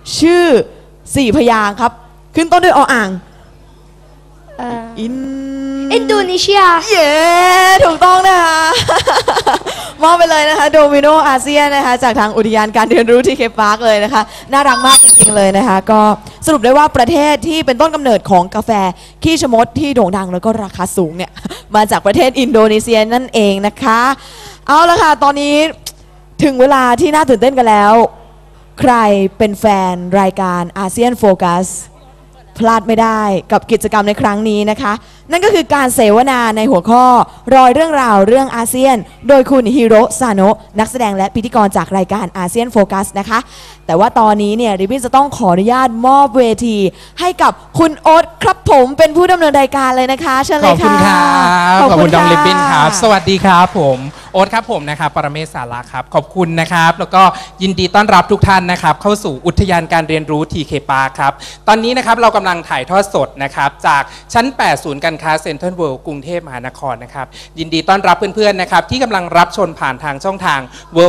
ชื่อ4 พยางค์ครับขึ้นต้นด้วยออ่างอินโดนีเซียเย้ถูกต้องนะคะมอบไปเลยนะคะโดมิโนอาเซียนนะคะจากทางอุทยานการเรียนรู้ที่เคปพาร์คเลยนะคะน่ารักมากจริงๆเลยนะคะก็สรุปได้ว่าประเทศที่เป็นต้นกำเนิดของกาแฟขี้ชะมดที่โด่งดังแล้วก็ราคาสูงเนี่ยมาจากประเทศอินโดนีเซียนั่นเองนะคะเอาละค่ะตอนนี้ถึงเวลาที่น่าตื่นเต้นกันแล้วใครเป็นแฟนรายการอาเซียนโฟกัสพลาดไม่ได้กับกิจกรรมในครั้งนี้นะคะนั่นก็คือการเสวนาในหัวข้อรอยเรื่องราวเรื่องอาเซียนโดยคุณฮิโรซาโนะนักแสดงและพิธีกรจากรายการอาเซียนโฟกัสนะคะแต่ว่าตอนนี้เนี่ยริบบิ้นจะต้องขออนุญาตมอบเวทีให้กับคุณโอ๊ตครับผมเป็นผู้ดำเนินรายการเลยนะคะเชิญเลยค่ะขอบคุณน้องริบบิ้นครับสวัสดีครับผมโอ๊ตครับผมนะครับปรเมศสาระครับขอบคุณนะครับแล้วก็ยินดีต้อนรับทุกท่านนะครับเข้าสู่อุทยานการเรียนรู้ TK Park ครับตอนนี้นะครับเรากำลังถ่ายทอดสดนะครับจากชั้น 8 ศูนย์การค้าเซ็นทรัลเวิลด์กรุงเทพมหานครนะครับยินดีต้อนรับเพื่อนๆนะครับที่กำลังรับชมผ่านทางช่องทาง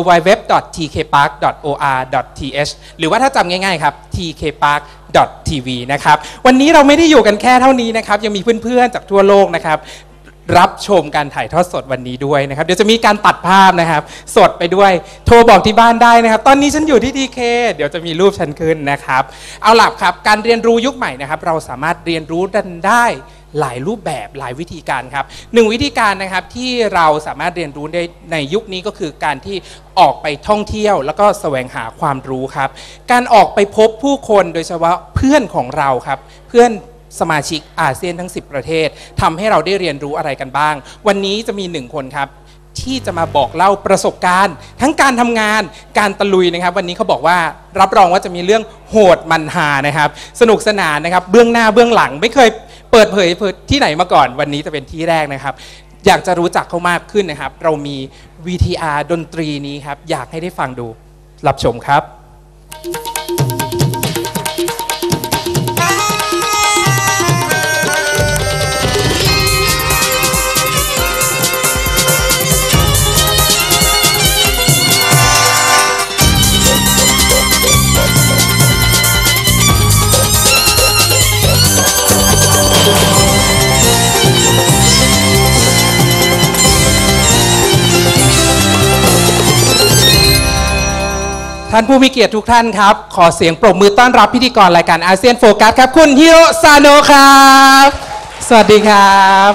www.tkpark.or.th หรือว่าถ้าจำง่ายๆครับ tkpark.tv นะครับวันนี้เราไม่ได้อยู่กันแค่เท่านี้นะครับยังมีเพื่อนๆจากทั่วโลกนะครับรับชมการถ่ายทอดสดวันนี้ด้วยนะครับเดี๋ยวจะมีการตัดภาพนะครับสดไปด้วยโทรบอกที่บ้านได้นะครับตอนนี้ฉันอยู่ที่ TK เดี๋ยวจะมีรูปฉันขึ้นนะครับเอาล่ะครับการเรียนรู้ยุคใหม่นะครับเราสามารถเรียนรู้กันได้หลายรูปแบบหลายวิธีการครับ1วิธีการนะครับที่เราสามารถเรียนรู้ได้ในยุคนี้ก็คือการที่ออกไปท่องเที่ยวแล้วก็แสวงหาความรู้ครับการออกไปพบผู้คนโดยเฉพาะเพื่อนของเราครับเพื่อนสมาชิกอาเซียนทั้ง10ประเทศทำให้เราได้เรียนรู้อะไรกันบ้างวันนี้จะมี1คนครับที่จะมาบอกเล่าประสบการณ์ทั้งการทำงานการตะลุยนะครับวันนี้เขาบอกว่ารับรองว่าจะมีเรื่องโหดมันหานะครับสนุกสนานนะครับเบื้องหน้าเบื้องหลังไม่เคยเปิดเผยที่ไหนมาก่อนวันนี้จะเป็นที่แรกนะครับอยากจะรู้จักเขามากขึ้นนะครับเรามี VTR ดนตรีนี้ครับอยากให้ได้ฟังดูรับชมครับท่านผู้มีเกียรติทุกท่านครับขอเสียงปรบมือต้อนรับพิธีกรรายการอาเซียนโฟกัสครับคุณฮิโรซาโนะครับสวัสดีครับ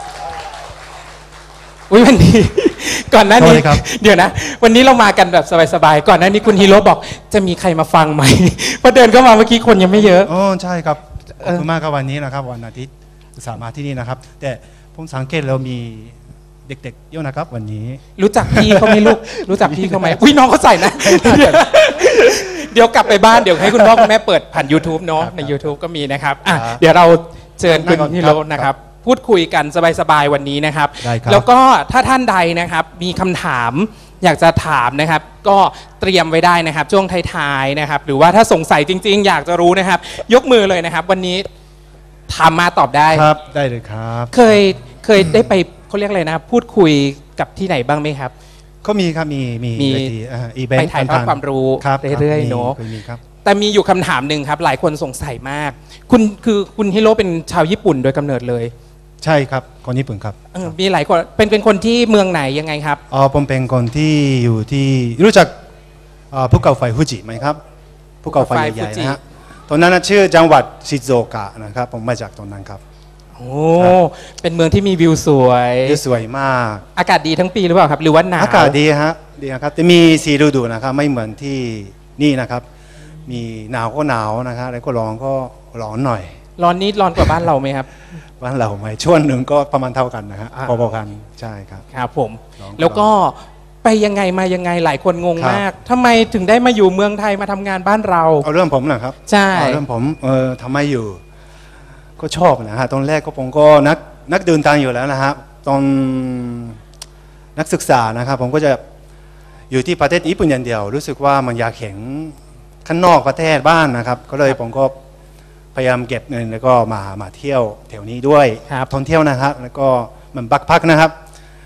วันนี้ก่อนหน้านี้เดี๋ยวนะวันนี้เรามากันแบบสบายๆก่อนหน้านี้คุณฮิโรบอกจะมีใครมาฟังไหมพอเดินเข้ามาเมื่อกี้คนยังไม่เยอะอ๋อใช่ครับขอบคุณมากครับวันนี้นะครับวันอาทิตย์สามารถที่นี่นะครับแต่ผมสังเกตเรามีเด็กๆเยอะนะครับวันนี้รู้จักพี่เขาไหมลูกรู้จักพี่เขาไหมอุ้ยน้องเขาใส่นะเดี๋ยวกลับไปบ้านเดี๋ยวให้คุณพ่อคุณแม่เปิดผ่าน YouTube เนาะใน YouTube ก็มีนะครับเดี๋ยวเราเชิญคุณฮิโรนะครับพูดคุยกันสบายๆวันนี้นะครับแล้วก็ถ้าท่านใดนะครับมีคำถามอยากจะถามนะครับก็เตรียมไว้ได้นะครับช่วงท้ายๆนะครับหรือว่าถ้าสงสัยจริงๆอยากจะรู้นะครับยกมือเลยนะครับวันนี้ถามมาตอบได้ครับได้เลยครับเคยได้ไปเขาเรียกอะไรนะพูดคุยกับที่ไหนบ้างไหมครับก็มีครับมีไปถ่ายทอดความรู้เรื่อยๆเนาะแต่มีอยู่คำถามหนึ่งครับหลายคนสงสัยมากคุณฮิโรเป็นชาวญี่ปุ่นโดยกำเนิดเลยใช่ครับคนญี่ปุ่นครับมีหลายคนเป็นคนที่เมืองไหนยังไงครับผมเป็นคนที่อยู่ที่รู้จักภูเขาไฟฟูจิไหมครับภูเขาไฟใหญ่ๆนะฮะตรงนั้นชื่อจังหวัดชิโซกะนะครับผมมาจากตรงนั้นครับโอ้เป็นเมืองที่มีวิวสวยมากอากาศดีทั้งปีหรือเปล่าครับหรือว่าหนาวอากาศดีฮะดีครับจะมี4ฤดูนะครับไม่เหมือนที่นี่นะครับมีหนาวก็หนาวนะครับแล้วก็ร้อนก็ร้อนหน่อยร้อนนิดร้อนกว่าบ้านเราไหมครับบ้านเราไม่ช่วงหนึ่งก็ประมาณเท่ากันนะฮะพอๆกันใช่ครับครับผมแล้วก็ไปยังไงมายังไงหลายคนงงมากทำไมถึงได้มาอยู่เมืองไทยมาทำงานบ้านเราเอาเรื่องผมนะครับใช่เรื่องผมทำไมอยู่ก็ชอบนะฮะตอนแรกก็ผมก็นักเดินทางอยู่แล้วนะฮะตอนนักศึกษานะครับผมก็จะอยู่ที่ประเทศญี่ปุ่นอย่างเดียวรู้สึกว่ามันอยากเห็นข้างนอกประเทศบ้านนะครับก็เลยผมก็พยายามเก็บเงินแล้วก็มาเที่ยวแถวนี้ด้วยท่องเที่ยวนะครับแล้วก็มันบักพักนะครับ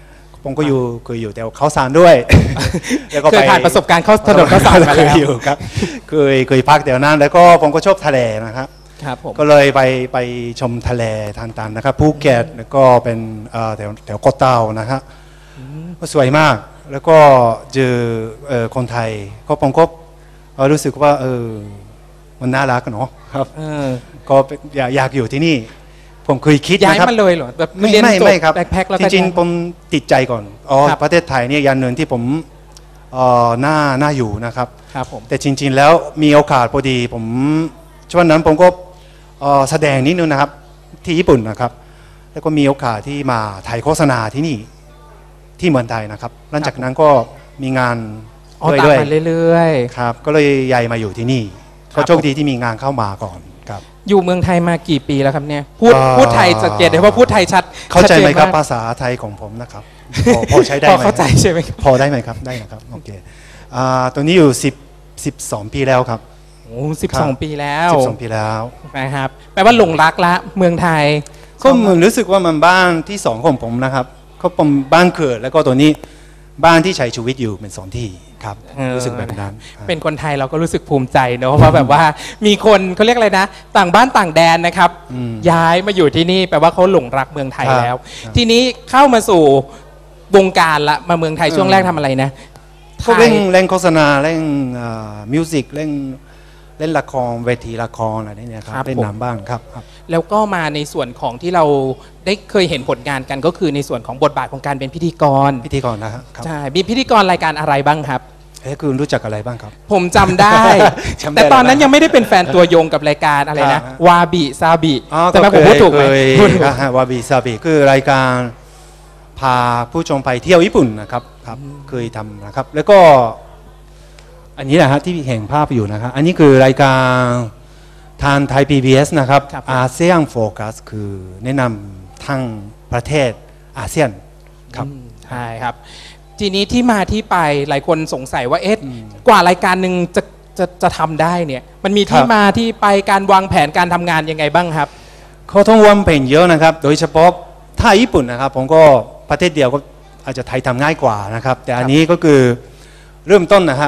ผมก็อยู่เคยอยู่แถวเขาสารด้วย แล้วก็เคยผ่านประสบการณ์เข้าถนนข้าวสารมาเคแล้ยว อยู่ครับเคยพักแถวนั้นแล้วก็ผมก็ชอบทะเลนะครับครับผมก็เลยไปชมทะเลทันตันนะครับภูเก็ตแล้วก็เป็นแถวเกาะเต่านะครับก็สวยมากแล้วก็เจอคนไทยก็ผมก็รู้สึกว่ามันน่ารักเนาะครับก็อยากอยู่ที่นี่ผมเคยคิดนะครับย้ายมาเลยเหรอแบบไม่เรียนจบไม่ครับแบ็คแพ็คแล้วจก็ริงๆผมติดใจก่อนครับประเทศไทยเนี่ยอย่างหนึ่งที่ผมน่าอยู่นะครับครับผมแต่จริงๆแล้วมีโอกาสพอดีผมช่วงนั้นผมก็แสดงนิดนึงนะครับที่ญี่ปุ่นนะครับ แล้วก็มีโอกาสที่มาถ่ายโฆษณาที่นี่ที่เมืองไทยนะครับหลังจากนั้นก็มีงานอ๋อตามด้วยมาเรื่อยครับก็เลยย้ายมาอยู่ที่นี่ครับก็โชคดีที่มีงานเข้ามาก่อนครับๆ อยู่เมืองไทยมากี่ปีแล้วครับเนี่ยพูดเอ่อพูดไทยสังเกตได้ว่าพูดไทยชัดเข้าใจไหมครับชัดเจนกภาษาไทยของผมนะครับพอใช้ได้พไหอมเข้าใจใช่ไหมครับพอได้ไหมครับได้นะครับโอเคตัวนี้อยู่12 ปีแล้วครับโอ้12 ปีแล้ว 12 ปีแล้วนะครับแปลว่าหลงรักละเมืองไทยก็เหมือนรู้สึกว่ามันบ้านที่สองของผมนะครับก็ผมบ้านเกิดแล้วก็ตัวนี้บ้านที่ใช้ชีวิตอยู่เป็นสองที่ครับรู้สึกแบบนั้นครับเป็นคนไทยเราก็รู้สึกภูมิใจเนอะเพราะแบบว่ามีคนเขาเรียกอะไรนะ ต่างบ้านต่างแดนนะครับ ย้ายมาอยู่ที่นี่แปลว่าเขาหลงรักเมืองไทยครับแล้วครับทีนี้เข้ามาสู่วงการละมาเมืองไทยช่วงแรกทำอะไรนะก็เล่นโฆษณาเล่นมิวสิกเล่นละครเวทีละครอะไรเนี่ยครับเล่นหนังบ้างครับแล้วก็มาในส่วนของที่เราได้เคยเห็นผลงานกันก็คือในส่วนของบทบาทของการเป็นพิธีกรพิธีกรนะครับใช่มีพิธีกรรายการอะไรบ้างครับคุณรู้จักอะไรบ้างครับผมจำได้จำได้แต่ตอนนั้นยังไม่ได้เป็นแฟนตัวยงกับรายการอะไรนะอ่าวาบิซาบิอ๋อแต่ผมพูดถูกไหมเคยพูดถูกวาบิซาบิคือรายการพาผู้ชมไปเที่ยวญี่ปุ่นนะครับเคยทำนะครับ แล้วก็อันนี้แหละฮะที่เห็นภาพอยู่นะครับอันนี้คือรายการทางไทย PBS นะครับครับอาเซียนโฟกัสคือแนะนำทั้งประเทศอาเซียนครับใช่ครับ ทีนี้ที่มาที่ไปหลายคนสงสัยว่าเอ๊ะกว่ารายการหนึ่งจะทำได้เนี่ยมันมีที่ครับมาที่ไปการวางแผนการทำงานยังไงบ้างครับเขาต้องวางแผนเยอะนะครับ โดยเฉพาะถ้าญี่ปุ่นนะครับ ผมก็ประเทศเดียวก็อาจจะไทยทำง่ายกว่านะครับ แต่อันนี้ก็คือเริ่มต้นนะฮะ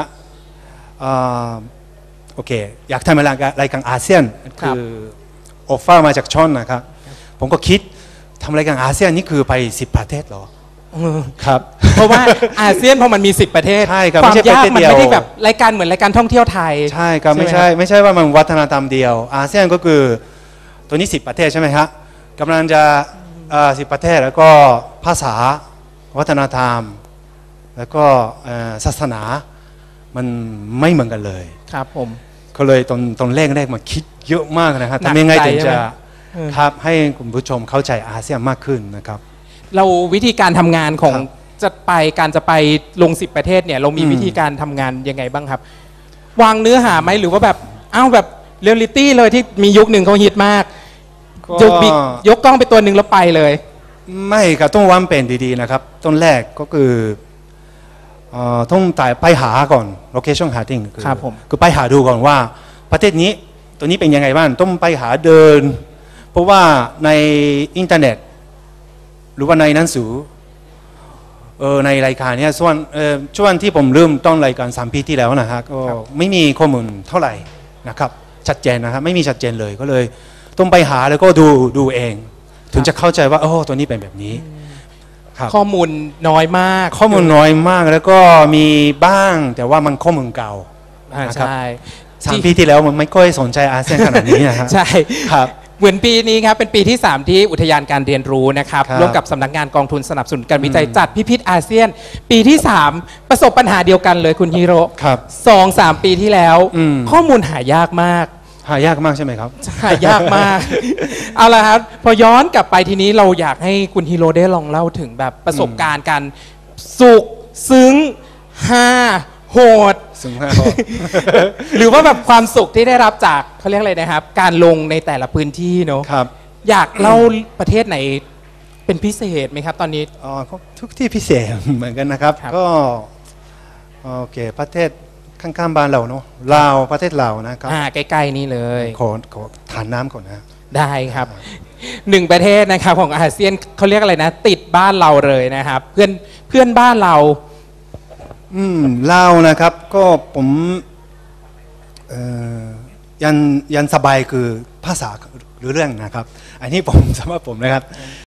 โอเค อยากทำรายการอาเซียนครับคือออฟเฟอร์มาจากช่องนะครับ ผมก็คิดทำรายการอาเซียนนี่คือไป10 ประเทศเหรอครับเพราะว่าอาเซียนพอมันมี10 ประเทศใช่ครับความไม่ใช่ยากประเทศมันเดียวไม่ได้แบบรายการเหมือนรายการท่องเที่ยวไทยใช่ครับใช่ไหมไม่ใช่ว่ามันวัฒนธรรมเดียว อาเซียนก็คือตัวนี้10 ประเทศใช่ไหมครับกำลังจะ10 ประเทศแล้วก็ภาษาวัฒนธรรม แล้วก็ศาสนามันไม่เหมือนกันเลยครับผมก็เลยตอนแรกมาคิดเยอะมากนะครับหนักทำยังไงถึงใจใช่จะไหมครับให้คุณผู้ชมเข้าใจอาเซียนมากขึ้นนะครับเราวิธีการทำงานของครับการจะไปลง10 ประเทศเนี่ยเรามีวิธีการทำงานยังไงบ้างครับ วางเนื้อหาไหมหรือว่าแบบแบบเรียลลิตี้เลยที่มียุคหนึ่งเขาฮิตมากก็ยกกล้องไปตัวหนึ่งแล้วไปเลยไม่ครับต้องวางแผนดีๆนะครับต้นแรกก็คือต้องไปหาก่อน location hunting ครับผมคือไปหาดูก่อนว่าประเทศนี้ตัวนี้เป็นยังไงบ้างต้องไปหาเดิน เพราะว่าในอินเทอร์เน็ต หรือว่าในหนังสือในรายการเนี้ยช่วงที่ผมเริ่มต้นรายการ3 ปีที่แล้วนะฮะก็ไม่มีข้อมูลเท่าไหร่นะครับชัดเจนนะครับไม่มีชัดเจนเลยก็เลยต้องไปหาแล้วก็ดูเอง ถึงจะเข้าใจว่าตัวนี้เป็นแบบนี้ครับข้อมูลน้อยมากข้อมูลน้อยมากแล้วก็มีบ้างแต่ว่ามันข้อมูลเก่า นะครับใช่ 3 ปีที่แล้วมันไม่ค่อยสนใจอาเซียนขนาดนี้นะฮะใช่ครับเหมือนปีนี้ครับเป็นปีที่ 3 ที่อุทยานการเรียนรู้นะครับครับร่วมกับสำนักงานกองทุนสนับสนุนการวิจัยจัดพิพิธอาเซียน ปีที่ 3 ประสบปัญหาเดียวกันเลยคุณฮีโร่ครับ 2-3 ปีที่แล้ว ข้อมูลหายากมากหายากมากใช่ไหมครับหายากมาก เอาละครับพอย้อนกลับไปทีนี้เราอยากให้คุณฮีโร่ได้ลองเล่าถึงแบบประสบการณ์การสุขซึ้งฮาโหดซึ่งห้าข้อหรือว่าแบบความสุขที่ได้รับจากเขาเรียกอะไรนะครับ การลงในแต่ละพื้นที่เนอะครับอยากเล่าประเทศไหนเป็นพิเศษไหมครับตอนนี้ก็ทุกที่พิเศษเหมือนกันนะครับครับก็โอเคประเทศข้างๆบ้านเราเนาะลาวประเทศลาวนะครับใกล้ๆนี่เลยขอทานน้ำก่อนนะได้ครับหนึ่งประเทศนะครับของอาเซียนเขาเรียกอะไรนะ ติดบ้านเราเลยนะครับ เเพื่อนบ้านเราเล่านะครับก็ผมยันสบายคือภาษาหรือเรื่องนะครับ อันนี้ผมสำหรับผมนะครับ